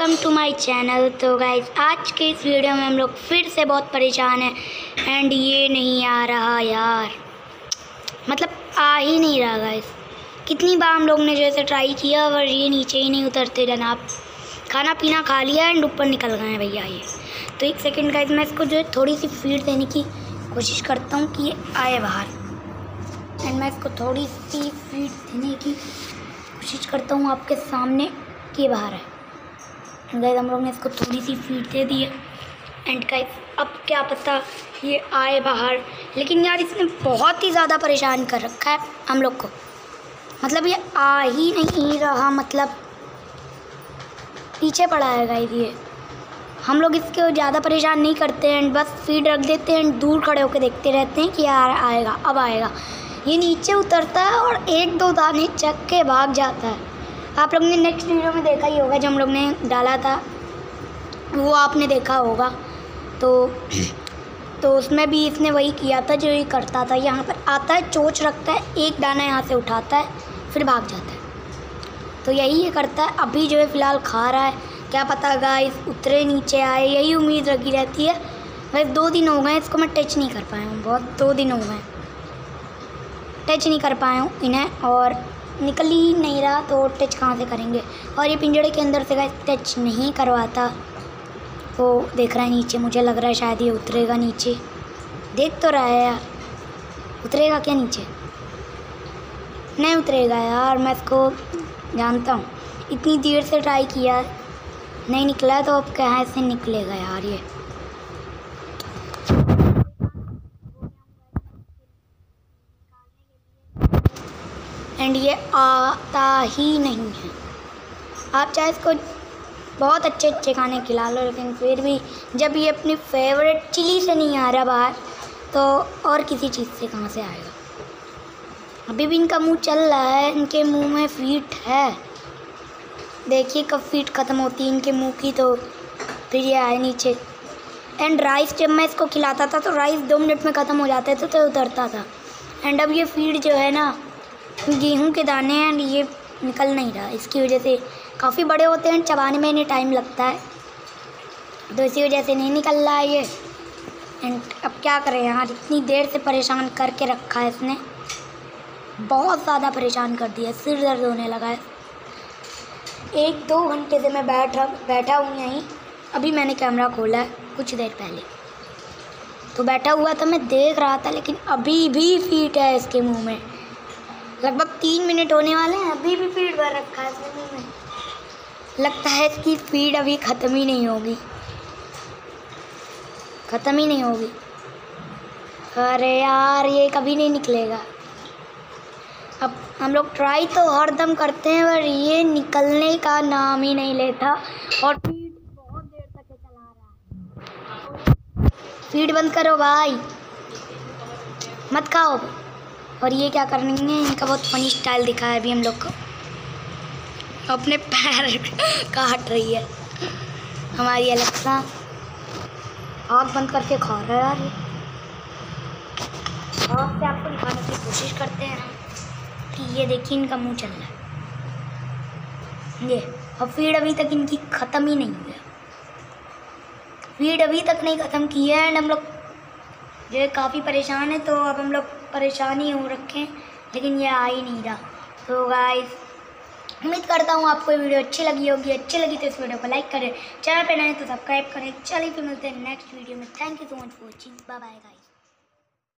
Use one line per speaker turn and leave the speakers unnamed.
Welcome to my channel. तो guys आज के इस वीडियो में हम लोग फिर से बहुत परेशान हैं एंड ये नहीं आ रहा यार, मतलब आ ही नहीं रहा गाइज। कितनी बार हम लोग ने जैसे ट्राई किया और ये नीचे ही नहीं उतरते जनाब। खाना पीना खा लिया एंड ऊपर निकल गए हैं भैया ये। तो एक सेकेंड गाइज, मैं इसको जो है थोड़ी सी फीड देने की कोशिश करता हूँ कि ये आए बाहर। एंड मैं इसको थोड़ी सी फीड देने की कोशिश करता हूँ आपके सामने कि बाहर है। गाइस हम लोग ने इसको थोड़ी सी फीड दे दी है एंड गाइस अब क्या पता ये आए बाहर, लेकिन यार इसने बहुत ही ज़्यादा परेशान कर रखा है हम लोग को। मतलब ये आ ही नहीं रहा, मतलब पीछे पड़ा है गाइस ये। हम लोग इसको ज़्यादा परेशान नहीं करते हैं एंड बस फीड रख देते हैं एंड दूर खड़े होकर देखते रहते हैं कि यार आएगा, अब आएगा। ये नीचे उतरता है और एक दो दाने चक के भाग जाता है। आप लोग ने नेक्स्ट वीडियो में देखा ही होगा जो हम लोग ने डाला था, वो आपने देखा होगा। तो उसमें भी इसने वही किया था जो ये करता था। यहाँ पर आता है, चोंच रखता है, एक दाना यहाँ से उठाता है, फिर भाग जाता है। तो यही ये करता है। अभी जो है फ़िलहाल खा रहा है, क्या पता गाइस उतरे नीचे आए, यही उम्मीद रखी रहती है। वैसे 2 दिन हो गए इसको मैं टच नहीं कर पाया हूँ, बहुत 2 दिन हो गए टच नहीं कर पाया हूँ इन्हें, और निकल ही नहीं रहा तो टच कहाँ से करेंगे। और ये पिंजड़े के अंदर से गाइस टच नहीं करवाता। वो देख रहा है नीचे, मुझे लग रहा है शायद ये उतरेगा नीचे। देख तो रहा है यार, उतरेगा क्या नीचे? नहीं उतरेगा यार, मैं इसको जानता हूँ। इतनी देर से ट्राई किया नहीं निकला, तो अब कहाँ से निकलेगा यार ये। एंड ये आता ही नहीं है। आप चाहे इसको बहुत अच्छे खाने खिला लो, लेकिन फिर भी जब ये अपनी फेवरेट चिली से नहीं आ रहा बाहर, तो और किसी चीज़ से कहाँ से आएगा। अभी भी इनका मुंह चल रहा है, इनके मुंह में फीट है। देखिए कब फीट ख़त्म होती है इनके मुंह की, तो फिर ये आए नीचे। एंड राइस जब मैं इसको खिलाता था तो राइस 2 मिनट में ख़त्म हो जाते थे, तो उतरता था। एंड अब ये फीड जो है ना, गेहूं के दाने हैं, ये निकल नहीं रहा। इसकी वजह से काफ़ी बड़े होते हैं, चबाने में इन्हें टाइम लगता है, तो इसी वजह से नहीं निकल रहा है ये। एंड अब क्या करें यार, इतनी देर से परेशान करके रखा है इसने, बहुत ज़्यादा परेशान कर दिया, सिर दर्द होने लगा है। 1-2 घंटे से मैं बैठा हूँ यहीं। अभी मैंने कैमरा खोला है कुछ देर पहले, तो बैठा हुआ था, मैं देख रहा था, लेकिन अभी भी फीट है इसके मुँह में। लगभग 3 मिनट होने वाले हैं, अभी भी फीड भर रखा है इसके मुँह में। लगता है इसकी फीड अभी ख़त्म ही नहीं होगी, ख़त्म ही नहीं होगी। अरे यार ये कभी नहीं निकलेगा। अब हम लोग ट्राई तो हरदम करते हैं, पर ये निकलने का नाम ही नहीं लेता और फीड बहुत देर तक चला रहा है। फीड बंद करो भाई, मत खाओ। और ये क्या करेंगे, इनका बहुत फनी स्टाइल दिखा है अभी हम लोग को। अपने पैर काट रही है हमारी अलेक्सा, आँख बंद करके खा रहा है यार ये। आँख से आपको दिखाने की कोशिश करते हैं कि ये देखिए इनका मुंह चल रहा है ये। और फीड अभी तक इनकी ख़त्म ही नहीं हुई है, फीड अभी तक नहीं ख़त्म की है। एंड हम लोग जो है काफ़ी परेशान है, तो अब हम लोग परेशान ही हो रखे हैं, लेकिन ये आ ही नहीं रहा। तो गाइस उम्मीद करता हूँ आपको ये वीडियो अच्छी लगी होगी। अच्छी लगी तो इस वीडियो को लाइक करें, चैनल पे नए तो सब्सक्राइब करें। चलिए फिर मिलते हैं नेक्स्ट वीडियो में। Thank you so much for watching, bye bye guys.